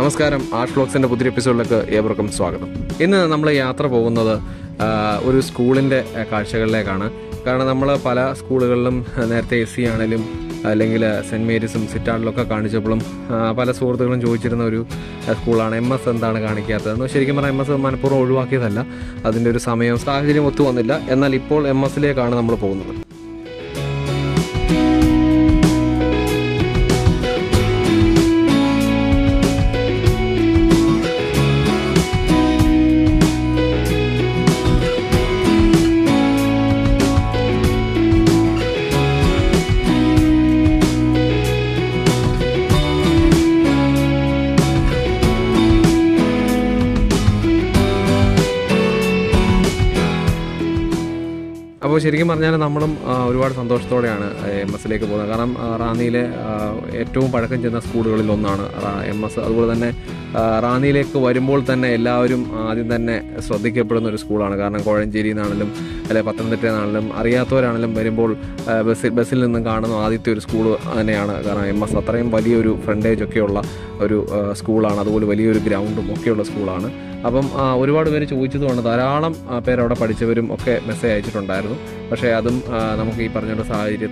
നമസ്കാരം, ആർട്ട് വ്ലോഗ്സിൻ്റെ പുതിയ എപ്പിസോഡിലേക്ക് ഏവർക്കും സ്വാഗതം. ഇന്ന് നമ്മൾ യാത്ര പോകുന്നത് ഒരു സ്കൂളിൻ്റെ കാഴ്ചകളിലേക്കാണ്. കാരണം നമ്മൾ പല സ്കൂളുകളിലും നേരത്തെ SC ആണെങ്കിലും അല്ലെങ്കിൽ സെൻറ്റ് മേരീസും സിറ്റാഡിലൊക്കെ കാണിച്ചപ്പോഴും പല സുഹൃത്തുക്കളും ചോദിച്ചിരുന്ന ഒരു സ്കൂളാണ് MS എന്താണ് കാണിക്കാത്തതെന്ന്. ശരിക്കും പറഞ്ഞാൽ MS മനഃപൂർവ്വം ഒഴിവാക്കിയതല്ല, അതിൻ്റെ ഒരു സമയം സാഹചര്യം ഒത്തു വന്നില്ല. എന്നാൽ ഇപ്പോൾ MS നമ്മൾ പോകുന്നത്. അപ്പോൾ ശരിക്കും പറഞ്ഞാൽ നമ്മളും ഒരുപാട് സന്തോഷത്തോടെയാണ് MS പോകുന്നത്. കാരണം റാന്നിയിലെ ഏറ്റവും പഴക്കം ചെന്ന സ്കൂളുകളിൽ ഒന്നാണ് MS. അതുപോലെ തന്നെ റാന്നിയിലേക്ക് വരുമ്പോൾ തന്നെ എല്ലാവരും ആദ്യം തന്നെ ശ്രദ്ധിക്കപ്പെടുന്ന ഒരു സ്കൂളാണ്. കാരണം കോഴഞ്ചേരിയിൽ നിന്നാണെങ്കിലും അല്ലെങ്കിൽ പത്തനംതിട്ടയിൽ നിന്നാണെങ്കിലും അറിയാത്തവരാണെങ്കിലും വരുമ്പോൾ ബസ്സിൽ നിന്നും കാണുന്ന ആദ്യത്തെ ഒരു സ്കൂൾ തന്നെയാണ്. കാരണം MS അത്രയും വലിയൊരു ഫ്രണ്ടേജ് ഒക്കെയുള്ള ഒരു സ്കൂളാണ്. അതുപോലെ വലിയൊരു ഗ്രൗണ്ടും ഒക്കെയുള്ള സ്കൂളാണ്. അപ്പം ഒരുപാട് പേര് ചോദിച്ചതുകൊണ്ട് ധാരാളം പേരവിടെ പഠിച്ചവരും ഒക്കെ മെസ്സേജ് അയച്ചിട്ടുണ്ടായിരുന്നു. പക്ഷേ അതും നമുക്ക് ഈ പറഞ്ഞൊരു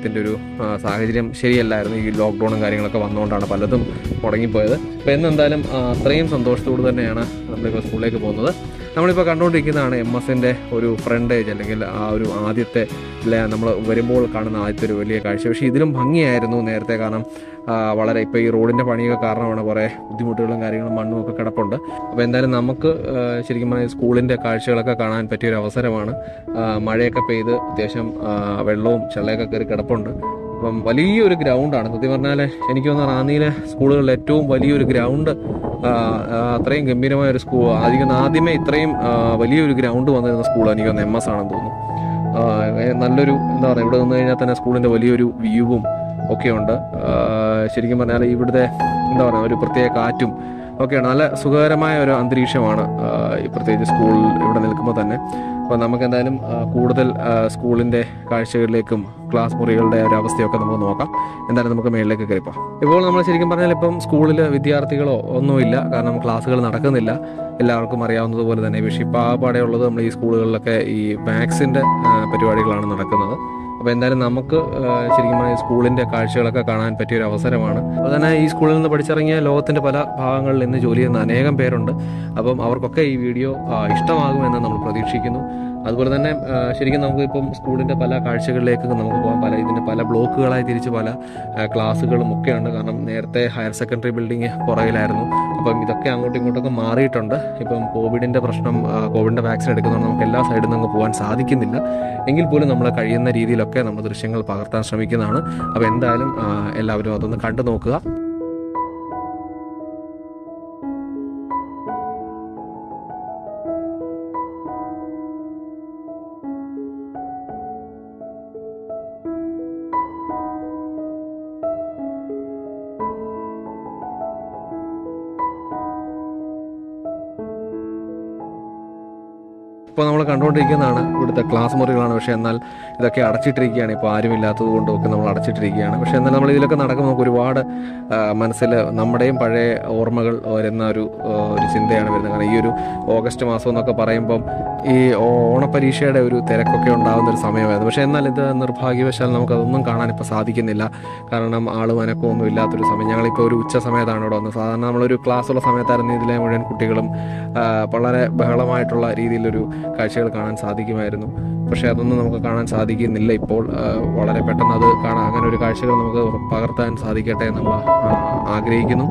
സാഹചര്യം ശരിയല്ലായിരുന്നു. ഈ ലോക്ക്ഡൗണും കാര്യങ്ങളൊക്കെ വന്നുകൊണ്ടാണ് പലതും മുടങ്ങിപ്പോയത്. അപ്പോൾ എന്നെന്തായാലും അത്രയും സന്തോഷത്തോடு തന്നെയാണ് നമ്മളിപ്പോൾ സ്കൂളിലേക്ക് പോകുന്നത്. നമ്മളിപ്പോൾ കണ്ടുകൊണ്ടിരിക്കുന്നതാണ് MS ഒരു ഫ്രണ്ടേജ്, അല്ലെങ്കിൽ ആ ഒരു ആദ്യത്തെ നമ്മൾ വരുമ്പോൾ കാണുന്ന ആദ്യത്തെ ഒരു വലിയ കാഴ്ച. പക്ഷേ ഇതിലും ഭംഗിയായിരുന്നു നേരത്തെ. കാരണം വളരെ ഇപ്പോൾ ഈ റോഡിൻ്റെ പണിയൊക്കെ കാരണമാണ് കുറേ ബുദ്ധിമുട്ടുകളും കാര്യങ്ങളും മണ്ണും ഒക്കെ കിടപ്പുണ്ട്. അപ്പോൾ എന്തായാലും നമുക്ക് ശരിക്കും പറഞ്ഞാൽ സ്കൂളിൻ്റെ കാഴ്ചകളൊക്കെ കാണാൻ പറ്റിയൊരു അവസരമാണ്. മഴയൊക്കെ പെയ്ത് അത്യാവശ്യം വെള്ളവും ചെള്ളയൊക്കെ കയറി കിടപ്പുണ്ട്. അപ്പം വലിയൊരു ഗ്രൗണ്ടാണ്. സത്യം പറഞ്ഞാൽ എനിക്ക് തോന്നുന്നു റാന്നിയിലെ സ്കൂളുകളിൽ ഏറ്റവും വലിയൊരു ഗ്രൗണ്ട്, അത്രയും ഗംഭീരമായ ഒരു സ്കൂൾ ആദ്യമേ ഇത്രയും വലിയൊരു ഗ്രൗണ്ട് വന്നിരുന്ന സ്കൂൾ എനിക്ക് തോന്നുന്നു MS ആണെന്ന് തോന്നുന്നു. നല്ലൊരു എന്താ പറയുക, ഇവിടെ നിന്ന് കഴിഞ്ഞാൽ തന്നെ സ്കൂളിൻ്റെ വലിയൊരു വ്യൂവും ഒക്കെയുണ്ട്. ശരിക്കും പറഞ്ഞാൽ ഇവിടുത്തെ എന്താ പറയുക ഒരു പ്രത്യേക കാറ്റും ഒക്കെയാണ്. നല്ല സുഖകരമായ ഒരു അന്തരീക്ഷമാണ് പ്രത്യേകിച്ച് സ്കൂളിൽ ഇവിടെ നിൽക്കുമ്പോൾ തന്നെ. അപ്പോൾ നമുക്ക് എന്തായാലും കൂടുതൽ സ്കൂളിൻ്റെ കാഴ്ചകളിലേക്കും ക്ലാസ് മുറികളുടെ ഒരു അവസ്ഥയൊക്കെ നമുക്ക് നോക്കാം. എന്തായാലും നമുക്ക് മേളിലേക്ക് കയറിപ്പോൾ. ഇപ്പോൾ നമ്മൾ ശരിക്കും പറഞ്ഞാൽ ഇപ്പം സ്കൂളിൽ വിദ്യാർത്ഥികളോ ഒന്നുമില്ല. കാരണം ക്ലാസ്സുകൾ നടക്കുന്നില്ല. എല്ലാവർക്കും അറിയാവുന്നതുപോലെ തന്നെ പക്ഷേ ഇപ്പോൾ ഉള്ളത് നമ്മൾ ഈ സ്കൂളുകളിലൊക്കെ ഈ മാത്സിൻ്റെ പരിപാടികളാണ് നടക്കുന്നത്. അപ്പോൾ എന്തായാലും നമുക്ക് ശരിക്കും പറഞ്ഞാൽ സ്കൂളിൻ്റെ കാഴ്ചകളൊക്കെ കാണാൻ പറ്റിയൊരു അവസരമാണ്. അതുപോലെ തന്നെ ഈ സ്കൂളിൽ നിന്ന് പഠിച്ചിറങ്ങിയ ലോകത്തിൻ്റെ പല ഭാഗങ്ങളിൽ നിന്ന് ജോലി ചെയ്യുന്ന അനേകം പേരുണ്ട്. അപ്പം അവർക്കൊക്കെ ഈ വീഡിയോ ഇഷ്ടമാകുമെന്ന് നമ്മൾ പ്രതീക്ഷിക്കുന്നു. അതുപോലെ തന്നെ ശരിക്കും നമുക്ക് ഇപ്പം സ്കൂളിൻ്റെ പല കാഴ്ചകളിലേക്ക് നമുക്ക് പോകാം. ഇതിൻ്റെ പല ബ്ലോക്കുകളായി തിരിച്ച് പല ക്ലാസ്സുകളും ഒക്കെയുണ്ട്. കാരണം നേരത്തെ ഹയർ സെക്കൻഡറി ബിൽഡിംഗ് പുറകിലായിരുന്നു. അപ്പം ഇതൊക്കെ അങ്ങോട്ടും ഇങ്ങോട്ടൊക്കെ മാറിയിട്ടുണ്ട്. ഇപ്പം കോവിഡിൻ്റെ വാക്സിൻ എടുക്കുന്നതുകൊണ്ട് നമുക്ക് എല്ലാ സൈഡിൽ നിന്ന് പോകാൻ സാധിക്കുന്നില്ല. എങ്കിൽ പോലും നമ്മൾ കഴിയുന്ന രീതിയിലൊക്കെ നമ്മൾ ദൃശ്യങ്ങൾ പകർത്താൻ ശ്രമിക്കുന്നതാണ്. അപ്പോൾ എന്തായാലും എല്ലാവരും അതൊന്ന് കണ്ടു നോക്കുക. ഇപ്പോൾ നമ്മൾ കണ്ടുകൊണ്ടിരിക്കുന്നതാണ് ഇവിടുത്തെ ക്ലാസ് മുറികളാണ്. പക്ഷേ എന്നാൽ ഇതൊക്കെ അടച്ചിട്ടിരിക്കുകയാണ്. ഇപ്പോൾ ആരുമില്ലാത്തത് കൊണ്ടൊക്കെ നമ്മൾ അടച്ചിട്ടിരിക്കുകയാണ്. പക്ഷേ എന്നാൽ നമ്മൾ ഇതിലൊക്കെ നടക്കുമ്പോൾ നമുക്ക് ഒരുപാട് മനസ്സിൽ നമ്മുടെയും പഴയ ഓർമ്മകൾ വരുന്ന ഒരു ചിന്തയാണ് വരുന്നത്. കാരണം ഈ ഒരു ഓഗസ്റ്റ് മാസം എന്നൊക്കെ പറയുമ്പം ഈ ഓണപ്പരീക്ഷയുടെ ഒരു തിരക്കൊക്കെ ഉണ്ടാകുന്ന ഒരു സമയമായിരുന്നു. പക്ഷേ എന്നാൽ ഇത് നിർഭാഗ്യവശാൽ നമുക്കതൊന്നും കാണാൻ ഇപ്പോൾ സാധിക്കുന്നില്ല. കാരണം ആളും അനക്കമൊന്നും ഇല്ലാത്തൊരു സമയം. ഞങ്ങളിപ്പോൾ ഒരു ഉച്ച സമയത്താണ് ഇവിടെ വന്നത്. സാധാരണ നമ്മളൊരു ക്ലാസ്സുള്ള സമയത്തായിരുന്നു ഇതിലെ മുഴുവൻ കുട്ടികളും വളരെ ബഹളമായിട്ടുള്ള രീതിയിലൊരു കാഴ്ചകൾ കാണാൻ സാധിക്കുമായിരുന്നു. പക്ഷേ അതൊന്നും നമുക്ക് കാണാൻ സാധിക്കുന്നില്ല ഇപ്പോൾ. വളരെ പെട്ടെന്ന് അത് കാണാൻ, അങ്ങനെ ഒരു കാഴ്ചകൾ നമുക്ക് പകർത്താൻ സാധിക്കട്ടെ എന്ന് നമ്മൾ ആഗ്രഹിക്കുന്നു.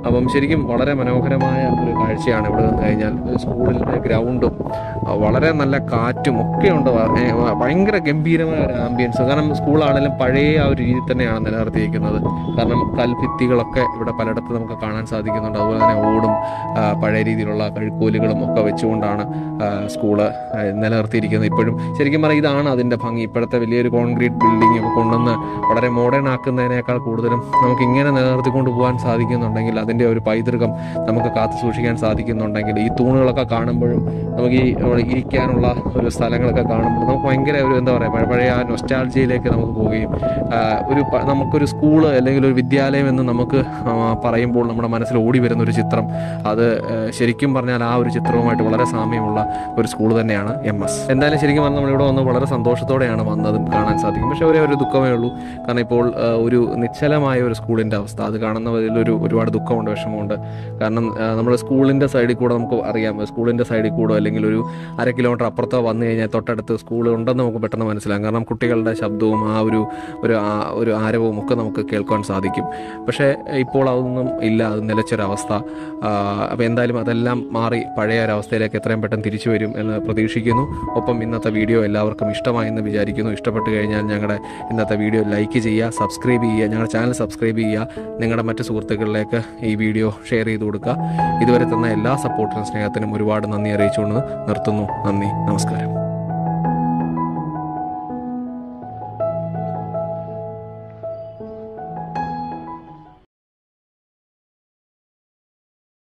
അപ്പം ശരിക്കും വളരെ മനോഹരമായ ഒരു കാഴ്ചയാണ് ഇവിടെ നിന്ന് കഴിഞ്ഞാൽ. സ്കൂളിൻ്റെ ഗ്രൗണ്ടും വളരെ നല്ല കാറ്റും ഒക്കെ ഉണ്ട്. ഭയങ്കര ഗംഭീരമായ ഒരു ആംബിയൻസ്. കാരണം സ്കൂളാണെങ്കിലും പഴയ ആ ഒരു രീതി തന്നെയാണ് നിലനിർത്തിയിരിക്കുന്നത്. കാരണം കൽഭിത്തികളൊക്കെ ഇവിടെ പലയിടത്ത് നമുക്ക് കാണാൻ സാധിക്കുന്നുണ്ട്. അതുപോലെ തന്നെ ഓടും പഴയ രീതിയിലുള്ള കഴുക്കോലുകളും ഒക്കെ വെച്ചുകൊണ്ടാണ് സ്കൂള് നിലനിർത്തിയിരിക്കുന്നത്. ഇപ്പോഴും ശരിക്കും പറഞ്ഞാൽ ഇതാണ് അതിൻ്റെ ഭംഗി. ഇപ്പോഴത്തെ വലിയൊരു കോൺക്രീറ്റ് ബിൽഡിംഗ് ഒക്കെ കൊണ്ടുവന്ന് വളരെ മോഡേൺ ആക്കുന്നതിനേക്കാൾ കൂടുതലും നമുക്ക് ഇങ്ങനെ നിലനിർത്തിക്കൊണ്ട് പോകാൻ സാധിക്കുന്നുണ്ടെങ്കിൽ, അതിൻ്റെ ഒരു പൈതൃകം നമുക്ക് കാത്തു സൂക്ഷിക്കാൻ സാധിക്കുന്നുണ്ടെങ്കിൽ, ഈ തൂണുകളൊക്കെ കാണുമ്പോഴും നമുക്ക് ഈ ഇരിക്കാനുള്ള ഒരു സ്ഥലങ്ങളൊക്കെ കാണുമ്പോൾ നമുക്ക് ഭയങ്കര ഒരു എന്താ പറയുക, പഴയ ആ നൊസ്റ്റാൾജിയയിലേക്ക് നമുക്ക് പോവുകയും നമുക്കൊരു സ്കൂള് അല്ലെങ്കിൽ ഒരു വിദ്യാലയം എന്ന് നമുക്ക് പറയുമ്പോൾ നമ്മുടെ മനസ്സിൽ ഓടി വരുന്ന ഒരു ചിത്രം, അത് ശരിക്കും പറഞ്ഞാൽ ആ ഒരു ചിത്രവുമായിട്ട് വളരെ സാമ്യമുള്ള ഒരു സ്കൂൾ തന്നെയാണ് MS. എന്തായാലും ശരിക്കും പറഞ്ഞാൽ നമ്മളിവിടെ വന്ന് വളരെ സന്തോഷത്തോടെയാണ് വന്നതും കാണാൻ സാധിക്കും. പക്ഷേ ഒരേ ഒരു ദുഃഖമേ ഉള്ളൂ. കാരണം ഇപ്പോൾ ഒരു നിശ്ചലമായ ഒരു സ്കൂളിൻ്റെ അവസ്ഥ അത് കാണുന്നതിലൊരു ഒരുപാട് ദുഃഖമുണ്ട്, വിഷമമുണ്ട്. കാരണം നമ്മൾ സ്കൂളിൻ്റെ സൈഡിൽ കൂടെ നമുക്ക് അറിയാം, സ്കൂളിൻ്റെ സൈഡിൽ കൂടെ അല്ലെങ്കിൽ ഒരു 1/2 കിലോമീറ്റർ അപ്പുറത്തോ വന്നു കഴിഞ്ഞാൽ തൊട്ടടുത്ത് സ്കൂൾ ഉണ്ടെന്ന് നമുക്ക് പെട്ടെന്ന് മനസ്സിലാകും. കാരണം കുട്ടികളുടെ ശബ്ദവും ആ ഒരു ആരവവും ഒക്കെ നമുക്ക് കേൾക്കാൻ സാധിക്കും. പക്ഷേ ഇപ്പോൾ അതൊന്നും ഇല്ല, അത് നിലച്ചൊരവസ്ഥ. അപ്പോൾ എന്തായാലും അതെല്ലാം മാറി പഴയ ഒരവസ്ഥയിലേക്ക് എത്രയും പെട്ടെന്ന് തിരിച്ചു വരും എന്ന് പ്രതീക്ഷിക്കുന്നു. ഒപ്പം ഇന്നത്തെ വീഡിയോ എല്ലാവർക്കും ഇഷ്ടമായെന്ന് വിചാരിക്കുന്നു. ഇഷ്ടപ്പെട്ട് കഴിഞ്ഞാൽ ഞങ്ങളുടെ ഇന്നത്തെ വീഡിയോ ലൈക്ക് ചെയ്യുക, സബ്സ്ക്രൈബ് ചെയ്യുക, ഞങ്ങളുടെ ചാനൽ സബ്സ്ക്രൈബ് ചെയ്യുക, നിങ്ങളുടെ മറ്റ് സുഹൃത്തുക്കളിലേക്ക് ഈ വീഡിയോ ഷെയർ ചെയ്ത് കൊടുക്കുക. ഇതുവരെ തന്ന എല്ലാ സപ്പോർട്ടിനും സ്നേഹത്തിനും ഒരുപാട് നന്ദി അറിയിച്ചുകൊണ്ട് നിർത്തുന്നു. നന്ദി, നമസ്കാരം.